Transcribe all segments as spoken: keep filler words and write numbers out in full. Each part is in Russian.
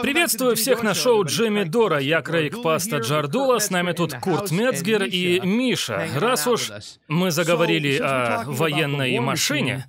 Приветствую всех на шоу Джимми Дора. Я Крейг Паста Джардула, с нами тут Курт Мецгер и Миша. Раз уж мы заговорили о военной машине,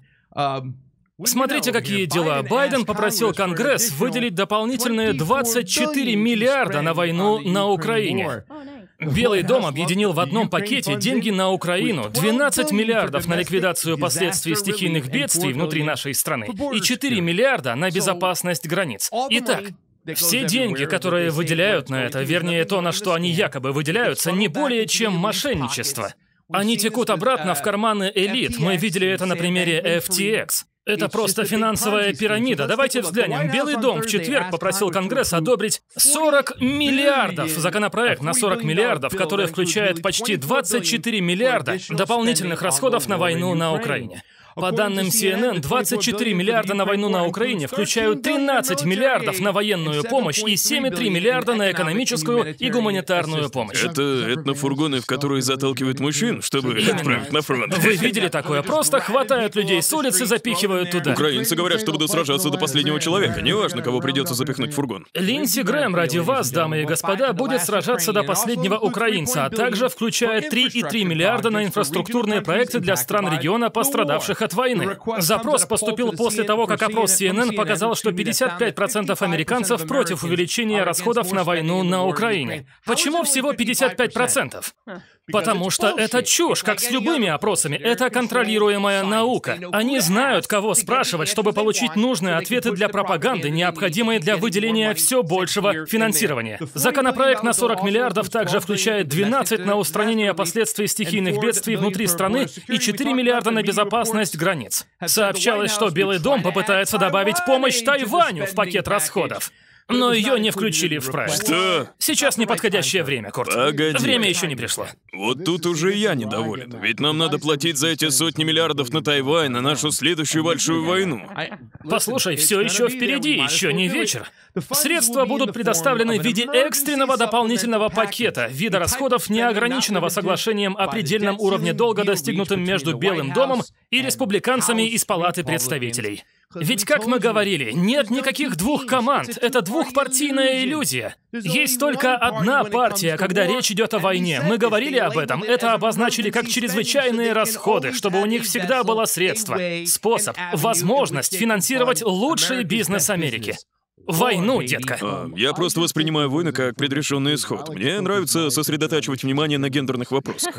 смотрите, какие дела. Байден попросил Конгресс выделить дополнительные двадцать четыре миллиарда на войну на Украине. Белый дом объединил в одном пакете деньги на Украину, двенадцать миллиардов на ликвидацию последствий стихийных бедствий внутри нашей страны и четыре миллиарда на безопасность границ. Итак, все деньги, которые выделяют на это, вернее то, на что они якобы выделяются, не более чем мошенничество. Они текут обратно в карманы элит. Мы видели это на примере эф ти экс. Это просто финансовая пирамида. Давайте взглянем. Белый дом в четверг попросил Конгресс одобрить сорок миллиардов. Законопроект на сорок миллиардов, который включает почти двадцать четыре миллиарда дополнительных расходов на войну на Украине. По данным си эн эн, двадцать четыре миллиарда на войну на Украине включают тринадцать миллиардов на военную помощь и семь и три миллиарда на экономическую и гуманитарную помощь. Это этнофургоны, в которые заталкивают мужчин, чтобы Именно. отправить на фронт. Вы видели такое? Просто хватают людей с улицы, запихивают туда. Украинцы говорят, что будут сражаться до последнего человека. Неважно, кого придется запихнуть в фургон. Линдси Грэм ради вас, дамы и господа, будет сражаться до последнего украинца, а также включает три и три миллиарда на инфраструктурные проекты для стран региона, пострадавших от войны. Запрос поступил после того, как опрос си эн эн показал, что пятьдесят пять процентов американцев против увеличения расходов на войну на Украине. Почему всего пятьдесят пять процентов? Потому что это чушь, как с любыми опросами. Это контролируемая наука. Они знают, кого спрашивать, чтобы получить нужные ответы для пропаганды, необходимые для выделения все большего финансирования. Законопроект на сорок миллиардов также включает двенадцать на устранение последствий стихийных бедствий внутри страны и четыре миллиарда на безопасность границ. Сообщалось, что Белый дом попытается добавить помощь Тайваню в пакет расходов. Но ее не включили в проект. Что? Сейчас неподходящее время, Курт. Погоди. Время еще не пришло. Вот тут уже я недоволен. Ведь нам надо платить за эти сотни миллиардов на Тайвань, на нашу следующую большую войну. Послушай, все еще впереди, еще не вечер. Средства будут предоставлены в виде экстренного дополнительного пакета, вида расходов, неограниченного соглашением о предельном уровне долга, достигнутым между Белым домом и республиканцами из Палаты представителей. Ведь, как мы говорили, нет никаких двух команд, это двухпартийная иллюзия. Есть только одна партия, когда речь идет о войне. Мы говорили об этом, это обозначили как чрезвычайные расходы, чтобы у них всегда было средство, способ, возможность финансировать лучший бизнес Америки. Войну, детка. А, я просто воспринимаю войны как предрешенный исход. Мне нравится сосредотачивать внимание на гендерных вопросах.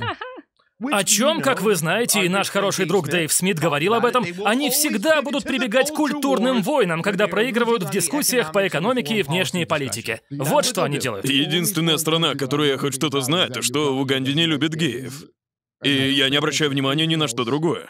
О чем, как вы знаете, и наш хороший друг Дэйв Смит говорил об этом, они всегда будут прибегать к культурным войнам, когда проигрывают в дискуссиях по экономике и внешней политике. Вот что они делают. Единственная страна, которая хоть что-то знает, то что в Уганде не любят геев. И я не обращаю внимания ни на что другое.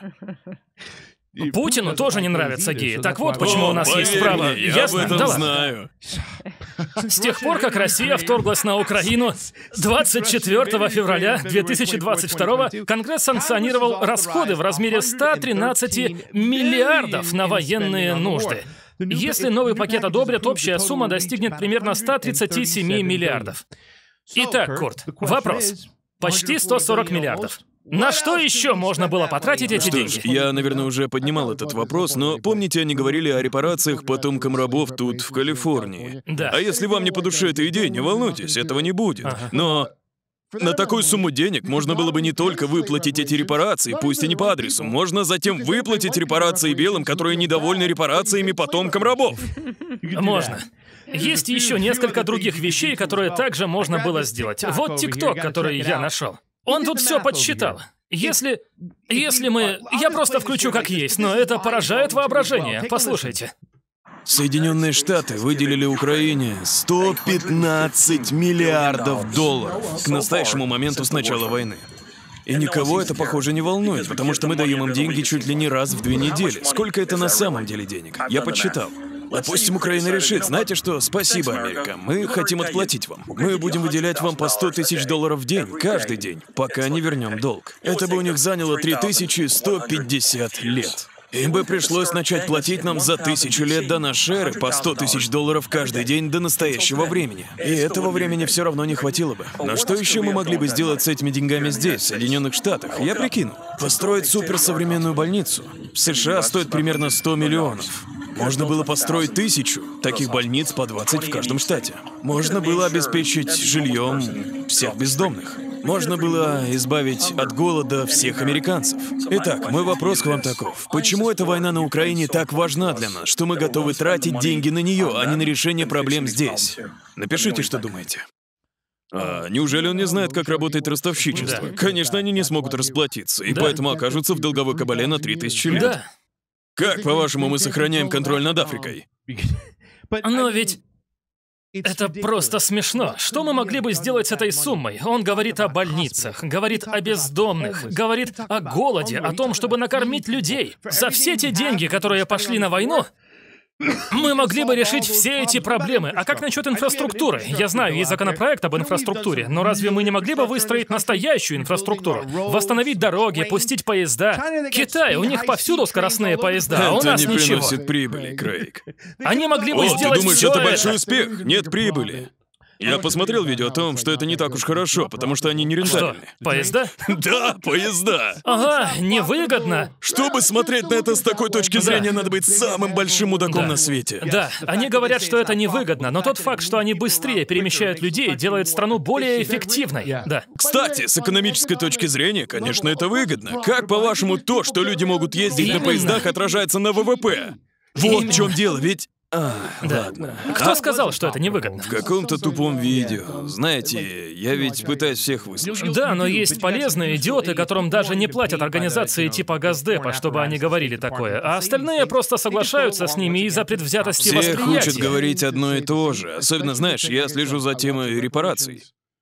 Путину тоже не нравятся геи. Так вот, почему у нас О, есть поверь право. мне, я Ясно? об этом Да ладно. знаю. С тех пор, как Россия вторглась на Украину, двадцать четвёртого февраля две тысячи двадцать второго Конгресс санкционировал расходы в размере ста тринадцати миллиардов на военные нужды. Если новый пакет одобрят, общая сумма достигнет примерно ста тридцати семи миллиардов. Итак, Курт, вопрос. Почти сто сорок миллиардов. На что еще можно было потратить эти Что ж, деньги? я, наверное, уже поднимал этот вопрос, но помните, они говорили о репарациях потомкам рабов тут, в Калифорнии? Да. А если вам не по душе эта идея, не волнуйтесь, этого не будет. Но на такую сумму денег можно было бы не только выплатить эти репарации, пусть и не по адресу, можно затем выплатить репарации белым, которые недовольны репарациями потомкам рабов. Можно. Есть еще несколько других вещей, которые также можно было сделать. Вот ТикТок, который я нашел. Он тут все подсчитал. Если... Если мы... Я просто включу как есть, но это поражает воображение. Послушайте. Соединенные Штаты выделили Украине сто пятнадцать миллиардов долларов к настоящему моменту с начала войны. И никого это, похоже, не волнует, потому что мы даем им деньги чуть ли не раз в две недели. Сколько это на самом деле денег? Я подсчитал. Допустим, Украина решит, знаете что, спасибо, Америка, мы хотим отплатить вам. Мы будем выделять вам по сто тысяч долларов в день, каждый день, пока не вернем долг. Это бы у них заняло три тысячи сто пятьдесят лет. Им бы пришлось начать платить нам за тысячу лет до нашей эры по сто тысяч долларов каждый день до настоящего времени. И этого времени все равно не хватило бы. Но что еще мы могли бы сделать с этими деньгами здесь, в Соединенных Штатах? Я прикинул. Построить суперсовременную больницу в США стоит примерно сто миллионов. Можно было построить тысячу таких больниц по двадцать в каждом штате. Можно было обеспечить жильем всех бездомных. Можно было избавить от голода всех американцев. Итак, мой вопрос к вам таков. Почему эта война на Украине так важна для нас, что мы готовы тратить деньги на нее, а не на решение проблем здесь? Напишите, что думаете. А неужели он не знает, как работает ростовщичество? Да. Конечно, они не смогут расплатиться, и Да. поэтому окажутся в долговой кабале на три тысячи лет. Да. Как, по-вашему, мы сохраняем контроль над Африкой? Но ведь это просто смешно. Что мы могли бы сделать с этой суммой? Он говорит о больницах, говорит о бездомных, говорит о голоде, о том, чтобы накормить людей. За все те деньги, которые пошли на войну, мы могли бы решить все эти проблемы. А как насчет инфраструктуры? Я знаю, есть законопроект об инфраструктуре, но разве мы не могли бы выстроить настоящую инфраструктуру? Восстановить дороги, пустить поезда? Китай, у них повсюду скоростные поезда, а у Это нас не ничего. приносит прибыли, Крейг. Они могли бы О, ты сделать думаешь, всё это большой успех? Нет прибыли. Я посмотрел видео о том, что это не так уж хорошо, потому что они не Что, рентабельны. поезда? Да, поезда. Ага, невыгодно. Чтобы смотреть на это с такой точки зрения, надо быть самым большим мудаком Да. на свете. Да, они говорят, что это невыгодно, но тот факт, что они быстрее перемещают людей, делает страну более эффективной. Да. Кстати, с экономической точки зрения, конечно, это выгодно. Как, по-вашему, то, что люди могут ездить Именно. на поездах, отражается на ВВП? Вот Именно. в чем дело, ведь... А, Да. ладно. Кто сказал, что это невыгодно? В каком-то тупом видео. Знаете, я ведь пытаюсь всех выслушать. Да, но есть полезные идиоты, которым даже не платят организации типа Газдепа, чтобы они говорили такое, а остальные просто соглашаются с ними из-за предвзятости Все восприятия. хочет говорить одно и то же. Особенно, знаешь, я слежу за темой репараций.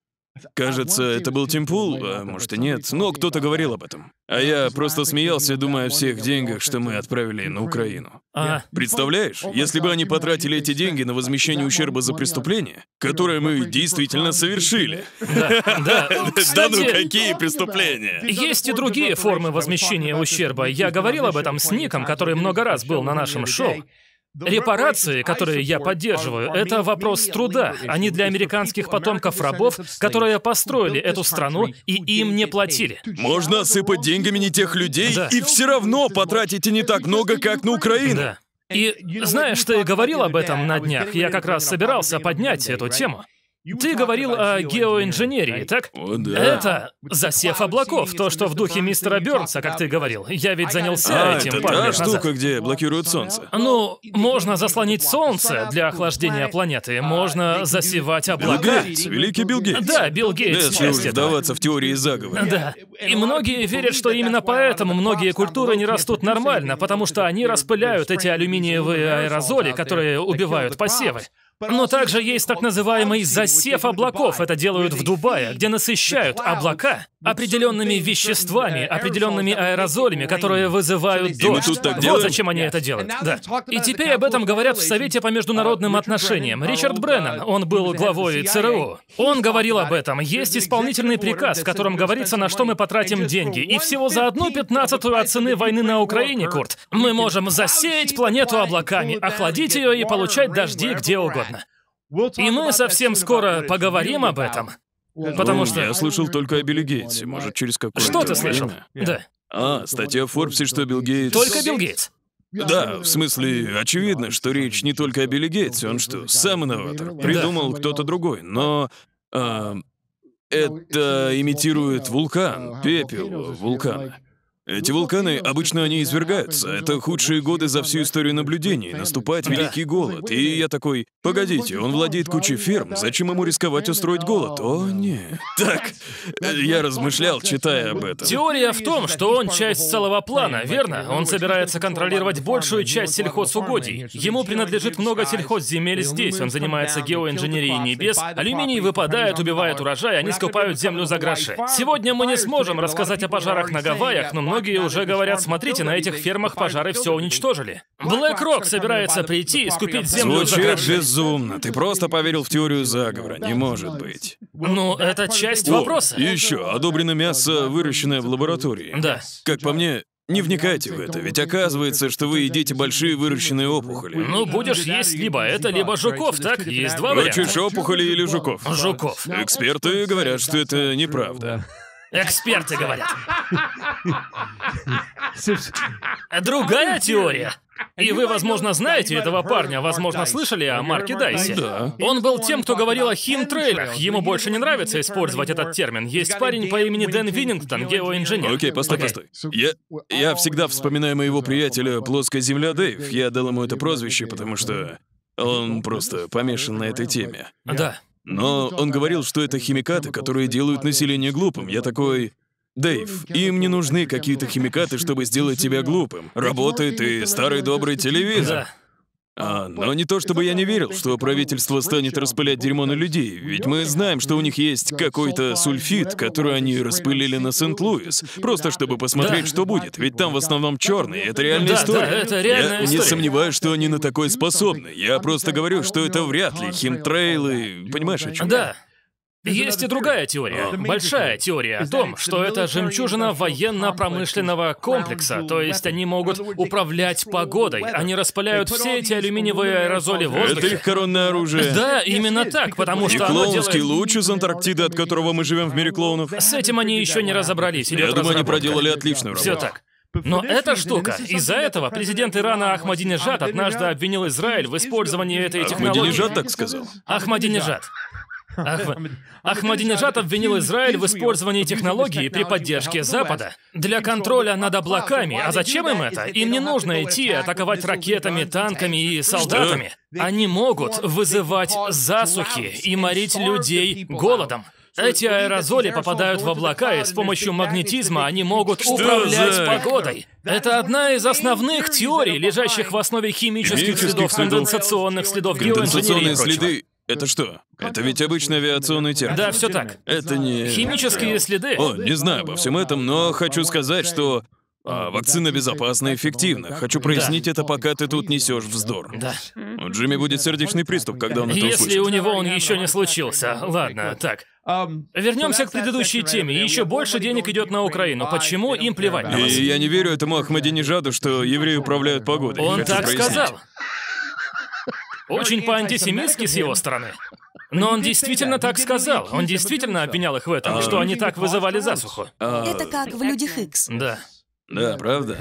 Кажется, это был Тим Пул, а может и нет, но кто-то говорил об этом. А я просто смеялся, думая о всех деньгах, что мы отправили на Украину. А, Представляешь, если бы они потратили эти деньги на возмещение ущерба за преступление, которое мы действительно совершили. да, да. Да ну Кстати, какие преступления? есть и другие формы возмещения ущерба. Я говорил об этом с Ником, который много раз был на нашем шоу. Репарации, которые я поддерживаю, это вопрос труда. Они для американских потомков рабов, которые построили эту страну и им не платили. Можно осыпать деньгами не тех людей, Да. и все равно потратите не так много, как на Украину. Да. И знаешь, ты говорил об этом на днях. Я как раз собирался поднять эту тему. Ты говорил о геоинженерии, так? О, да. Это засев облаков, то, что в духе мистера Бёрнса, как ты говорил. Я ведь занялся А, этим это пару та лет назад. штука, где блокируют солнце. Ну, можно заслонить солнце для охлаждения планеты, можно засевать Билл облака. Гейтс, великий Билл Гейтс. Да, Билл Гейтс, Если уж часть этого. вдаваться в теории заговора. Да. И многие верят, что именно поэтому многие культуры не растут нормально, потому что они распыляют эти алюминиевые аэрозоли, которые убивают посевы. Но также есть так называемый засев облаков. Это делают в Дубае, где насыщают облака определенными веществами, определенными аэрозолями, которые вызывают И мы дождь. тут так Вот делаем? зачем они это делают. Да. И теперь об этом говорят в Совете по международным отношениям. Ричард Бреннан, он был главой ЦРУ. Он говорил об этом. Есть исполнительный приказ, в котором говорится, на что мы потратим деньги. И всего за одну пятнадцатую от цены войны на Украине, Курт, мы можем засеять планету облаками, охладить ее и получать дожди где угодно. И мы совсем скоро поговорим об этом. Потому Ну, что... я слышал только о Билли Гейтсе, может, через какое-то Что ты слышал? время. Да. А, статья в Форбсе, что Билл Гейтс... Только Билл Гейтс. Да, в смысле, очевидно, что речь не только о Билли Гейтсе, он что, сам инноватор? Придумал кто-то другой, но... а, это имитирует вулкан, пепел вулкана. Эти вулканы, обычно они извергаются. Это худшие годы за всю историю наблюдений. Наступает великий голод. И я такой, погодите, он владеет кучей ферм, зачем ему рисковать устроить голод? О, нет. Так, я размышлял, читая об этом. Теория в том, что он часть целого плана, верно? Он собирается контролировать большую часть сельхозугодий. Ему принадлежит много сельхозземель здесь, он занимается геоинженерией небес, алюминий выпадает, убивает урожай, они скупают землю за гроши. Сегодня мы не сможем рассказать о пожарах на Гавайях, но многие уже говорят, смотрите, на этих фермах пожары все уничтожили. BlackRock собирается прийти и скупить землю за Звучит гроши. безумно. Ты просто поверил в теорию заговора. Не может быть. Ну, это часть О, вопроса. и еще, одобрено мясо, выращенное в лаборатории. Да. Как по мне, не вникайте в это, ведь оказывается, что вы едите большие выращенные опухоли. Ну, будешь есть либо это, либо жуков, так? Есть два варианта. Хочешь опухоли или жуков? Жуков. Эксперты говорят, что это неправда. Эксперты говорят. Другая теория. И вы, возможно, знаете этого парня, возможно, слышали о Марке Дайсе. Да. Он был тем, кто говорил о химтрейлах. Ему больше не нравится использовать этот термин. Есть парень по имени Дэн Виннингтон, геоинженер. Окей, постой, Окей. постой. Я, я всегда вспоминаю моего приятеля «Плоская земля» Дэйв. Я дал ему это прозвище, потому что он просто помешан на этой теме. Да. Но он говорил, что это химикаты, которые делают население глупым. Я такой... Дэйв, им не нужны какие-то химикаты, чтобы сделать тебя глупым. Работает и старый добрый телевизор. Да. А, но не то чтобы я не верил, что правительство станет распылять дерьмо на людей, ведь мы знаем, что у них есть какой-то сульфид, который они распылили на Сент-Луис, просто чтобы посмотреть, Да. что будет, ведь там в основном черные, это реальная Да, история. да, это реальная я история. не сомневаюсь, что они на такое способны. Я просто говорю, что это вряд ли химтрейлы, понимаешь, о чем? Да. Есть и другая теория, большая теория о том, что это жемчужина военно-промышленного комплекса, то есть они могут управлять погодой, они распыляют все эти алюминиевые аэрозоли в Это воздухе. их коронное оружие. Да, именно так, потому И что оно клоунский делает... луч из Антарктиды, от которого мы живем в мире клоунов. С этим они еще не разобрались. Я идет думаю, они разработка. проделали отличную работу. Все так. Но эта штука, из-за этого президент Ирана Ахмадинежад однажды обвинил Израиль в использовании этой технологии. Ахмадинежад так сказал. Ахмадинежад. Ахма- Ахмадинежад обвинил Израиль в использовании технологии при поддержке Запада для контроля над облаками. А зачем им это? Им не нужно идти и атаковать ракетами, танками и солдатами. Они могут вызывать засухи и морить людей голодом. Эти аэрозоли попадают в облака, и с помощью магнетизма они могут управлять за- погодой. Это одна из основных теорий, лежащих в основе химических Химических следов, следов. конденсационных следов, геоинженерии и Конденсационные прочего. следы. Это что? Это ведь обычный авиационный термин. Да, все так. Это не... Химические следы. О, не знаю обо всем этом, но хочу сказать, что а, вакцина безопасна и эффективна. Хочу прояснить это, пока ты тут несешь вздор. Да. У Джимми будет сердечный приступ, когда он это Если услышит. у него он еще не случился. Ладно, так. Вернемся к предыдущей теме. Еще больше денег идет на Украину. Почему им плевать на вас? И я не верю этому Ахмадинежаду, что евреи управляют погодой. Он Хочу так прояснить. сказал. Очень по-антисемитски с его стороны. Но он действительно так сказал. Он действительно обвинял их в этом, что они так вызывали засуху. А, Это как в «Людях Икс». Да. Да, правда?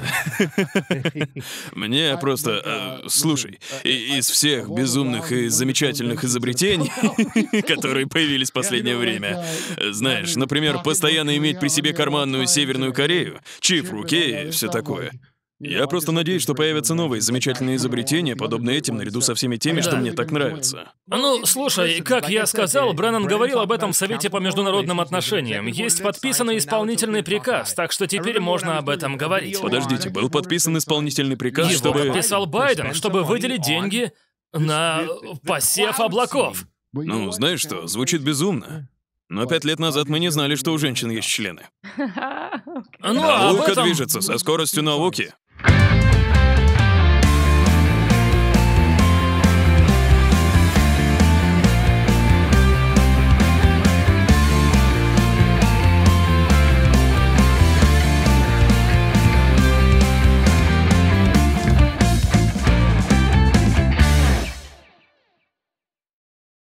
Мне просто... э, слушай, и- из всех безумных и замечательных изобретений, которые появились в последнее время, э, знаешь, например, постоянно иметь при себе карманную Северную Корею, чип в руке и все такое. Я просто надеюсь, что появятся новые замечательные изобретения, подобные этим, наряду со всеми теми, что Да. мне так нравится. Ну, слушай, как я сказал, Бреннан говорил об этом в Совете по международным отношениям. Есть подписанный исполнительный приказ, так что теперь можно об этом говорить. Подождите, был подписан исполнительный приказ, Его чтобы... подписал Байден, чтобы выделить деньги на посев облаков. Ну, знаешь что, звучит безумно. Но пять лет назад мы не знали, что у женщин есть члены. Ну, а об Наука этом... движется со скоростью науки.